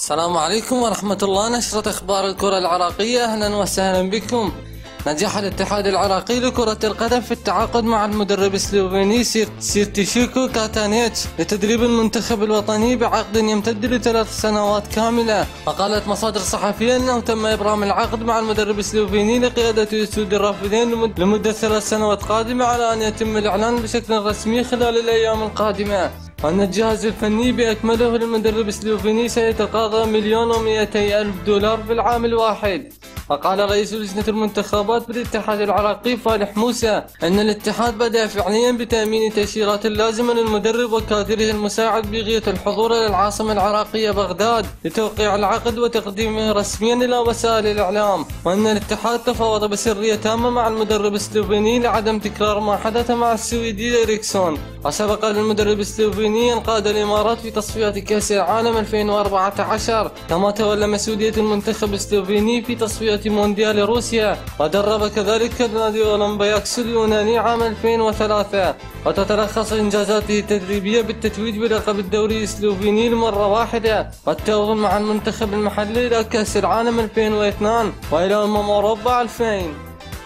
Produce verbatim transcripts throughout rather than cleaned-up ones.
السلام عليكم ورحمة الله. نشرة أخبار الكرة العراقية، أهلا وسهلا بكم. نجح الاتحاد العراقي لكرة القدم في التعاقد مع المدرب السلوفيني سيرتيشيكو كاتانيتش لتدريب المنتخب الوطني بعقد يمتد لثلاث سنوات كاملة. وقالت مصادر صحفية أنه تم إبرام العقد مع المدرب السلوفيني لقيادة أسود الرافدين لمدة ثلاث سنوات قادمة، على أن يتم الإعلان بشكل رسمي خلال الأيام القادمة. وأن الجهاز الفني بأكمله للمدرب السلوفيني سيتقاضى مليون ومئتي ألف دولار في العام الواحد. وقال رئيس لجنة المنتخبات بالاتحاد العراقي فالح موسى أن الاتحاد بدأ فعليا بتأمين التأشيرات اللازمة للمدرب وكادره المساعد بغية الحضور إلى العاصمة العراقية بغداد لتوقيع العقد وتقديمه رسميا إلى وسائل الإعلام. وأن الاتحاد تفاوض بسرية تامة مع المدرب السلوفيني لعدم تكرار ما حدث مع السويدي إريكسون. وسبق للمدرب السلوفيني أن قاد الإمارات في تصفيات كأس العالم ألفين وأربعة عشر، كما تولى مسؤولية المنتخب السلوفيني في تصفيات مونديال روسيا، ودرب كذلك نادي أولمبياكس اليوناني عام ألفين وثلاثة. وتتلخص إنجازاته التدريبية بالتتويج بلقب الدوري السلوفيني لمرة واحدة، والتأهل مع المنتخب المحلي إلى كأس العالم ألفين واثنين وإلى أمم أوروبا ألفين.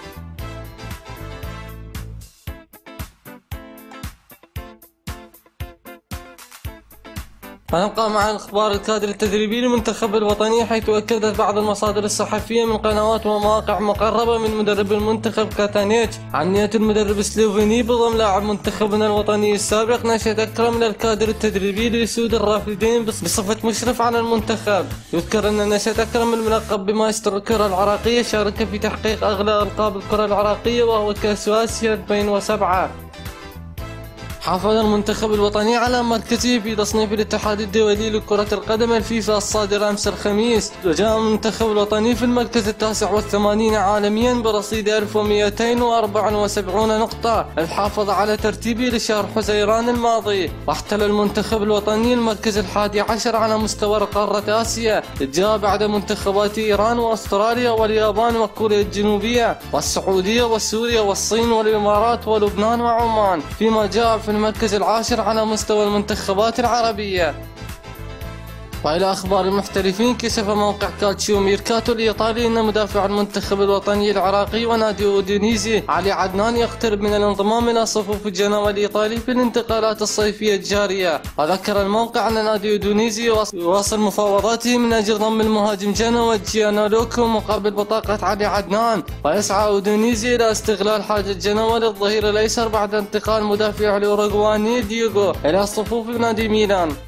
فنبقى مع اخبار الكادر التدريبي للمنتخب الوطني، حيث اكدت بعض المصادر الصحفيه من قنوات ومواقع مقربه من مدرب المنتخب كاتانيتش عن نيه المدرب السلوفيني بضم لاعب منتخبنا الوطني السابق ناشد اكرم للكادر التدريبي لأسود الرافدين بصفه مشرف على المنتخب. يذكر ان ناشد اكرم الملقب بمايسترو الكره العراقيه شارك في تحقيق اغلى القاب الكره العراقيه وهو كاس اسيا ألفين وسبعة. حافظ المنتخب الوطني على مركزه في تصنيف الاتحاد الدولي لكرة القدم الفيفا الصادر أمس الخميس، وجاء المنتخب الوطني في المركز التاسع والثمانين عالميا برصيد ألف ومئتين وأربعة وسبعين نقطة، الحافظ على ترتيبه لشهر حزيران الماضي. واحتل المنتخب الوطني المركز الحادي عشر على مستوى قارة آسيا، جاء بعد منتخبات إيران وأستراليا واليابان وكوريا الجنوبية والسعودية وسوريا والصين والإمارات ولبنان وعمان، فيما جاء في المركز العاشر على مستوى المنتخبات العربية. وإلى أخبار المحترفين، كشف موقع كالتشيو ميركاتو الإيطالي أن مدافع المنتخب الوطني العراقي ونادي أودينيزي علي عدنان يقترب من الانضمام إلى صفوف الجنوى الإيطالي في الانتقالات الصيفية الجارية. وذكر الموقع أن نادي أودينيزي يواصل مفاوضاته من أجل ضم المهاجم جنوى جيانالوكو مقابل بطاقة علي عدنان، ويسعى أودينيزي إلى استغلال حاجة جنوى للظهير الأيسر بعد انتقال مدافع الأوروغواني دييغو إلى صفوف نادي ميلان.